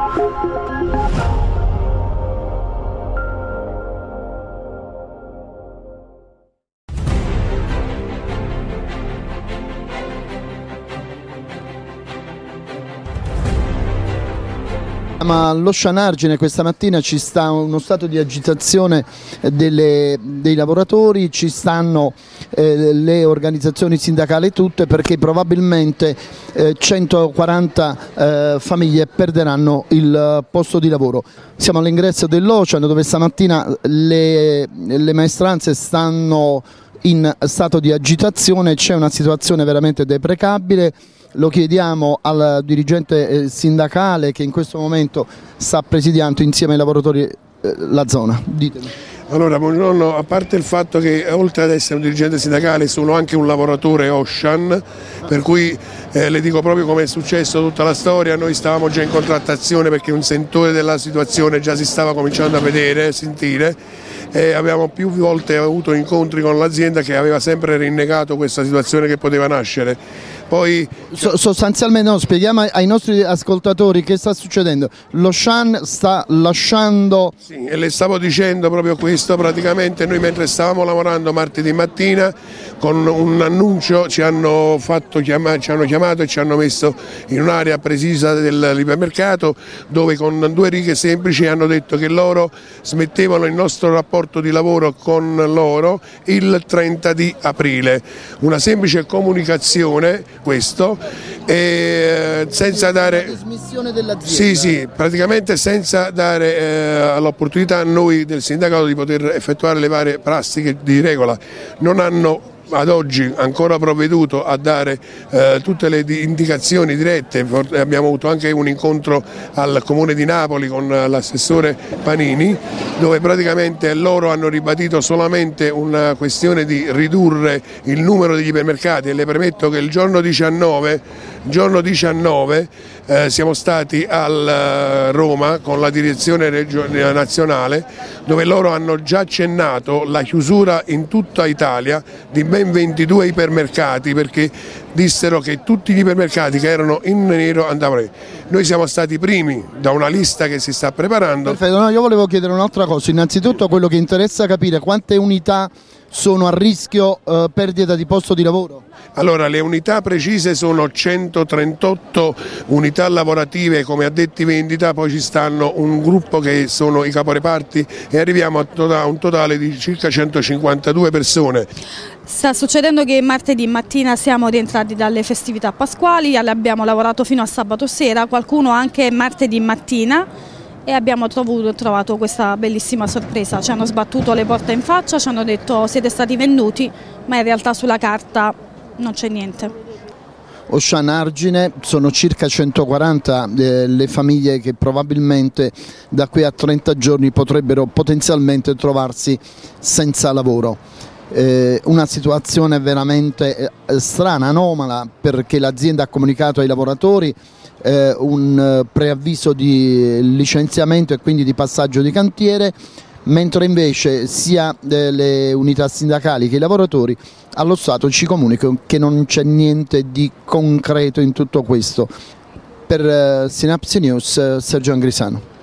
Ma all'Auchan Argine questa mattina ci sta uno stato di agitazione dei lavoratori, ci stanno le organizzazioni sindacali tutte, perché probabilmente 140 famiglie perderanno il posto di lavoro. Siamo all'ingresso dell'Auchan, dove stamattina le maestranze stanno in stato di agitazione, c'è una situazione veramente deprecabile. Lo chiediamo al dirigente sindacale che in questo momento sta presidiando insieme ai lavoratori la zona. Ditemi. Allora, buongiorno, a parte il fatto che oltre ad essere un dirigente sindacale sono anche un lavoratore Auchan, per cui le dico proprio come è successo tutta la storia. Noi stavamo già in contrattazione perché un sentore della situazione già si stava cominciando a vedere, sentire, e abbiamo più volte avuto incontri con l'azienda che aveva sempre rinnegato questa situazione che poteva nascere. Poi sostanzialmente no, spieghiamo ai nostri ascoltatori che sta succedendo. L'Auchan sta lasciando... Sì, e le stavo dicendo proprio questo, praticamente noi mentre stavamo lavorando martedì mattina con un annuncio ci hanno chiamato e ci hanno messo in un'area precisa dell'ipermercato, dove con 2 righe semplici hanno detto che loro smettevano il nostro rapporto di lavoro con loro il 30 di aprile. Una semplice comunicazione questo, senza dare... dismissione dell'azienda. Sì, praticamente senza dare l'opportunità a noi del sindacato di poter effettuare le varie prassi di regola. Non hanno ad oggi ancora provveduto a dare tutte le indicazioni dirette. Abbiamo avuto anche un incontro al Comune di Napoli con l'assessore Panini, dove praticamente loro hanno ribadito solamente una questione di ridurre il numero degli ipermercati, e le premetto che il giorno 19 siamo stati a Roma con la direzione nazionale, dove loro hanno già accennato la chiusura in tutta Italia di ben 22 ipermercati, perché dissero che tutti gli ipermercati che erano in nero andavano. Noi siamo stati primi da una lista che si sta preparando. Perfetto, no, io volevo chiedere un'altra cosa. Innanzitutto quello che interessa capire: quante unità sono a rischio perdita di posto di lavoro? Allora, le unità precise sono 138 unità lavorative come addetti vendita, poi ci stanno un gruppo che sono i caporeparti e arriviamo a un totale di circa 152 persone. Sta succedendo che martedì mattina siamo rientrati dalle festività pasquali, abbiamo lavorato fino a sabato sera, qualcuno anche martedì mattina, e abbiamo trovato questa bellissima sorpresa. Ci hanno sbattuto le porte in faccia, ci hanno detto siete stati venduti, ma in realtà sulla carta non c'è niente. Auchan Argine, sono circa 140 le famiglie che probabilmente da qui a 30 giorni potrebbero potenzialmente trovarsi senza lavoro. Una situazione veramente strana, anomala, perché l'azienda ha comunicato ai lavoratori un preavviso di licenziamento e quindi di passaggio di cantiere, mentre invece sia le unità sindacali che i lavoratori allo Stato ci comunicano che non c'è niente di concreto in tutto questo. Per Synapse News, Sergio Angrisano.